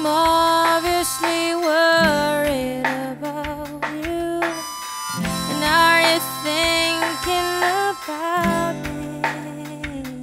I'm obviously worried about you. And are you thinking about me?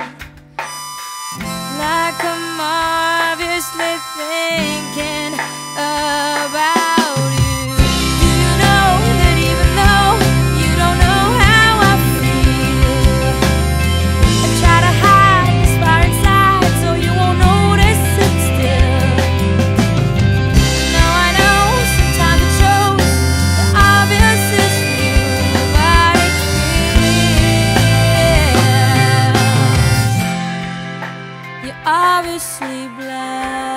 Like I'm obviously thinking about you. Do you know that even though you don't know how I feel, I try to hide this fire inside so you won't notice it still. No, I know sometimes it shows the obvious is you, but it kills. You're obviously blind.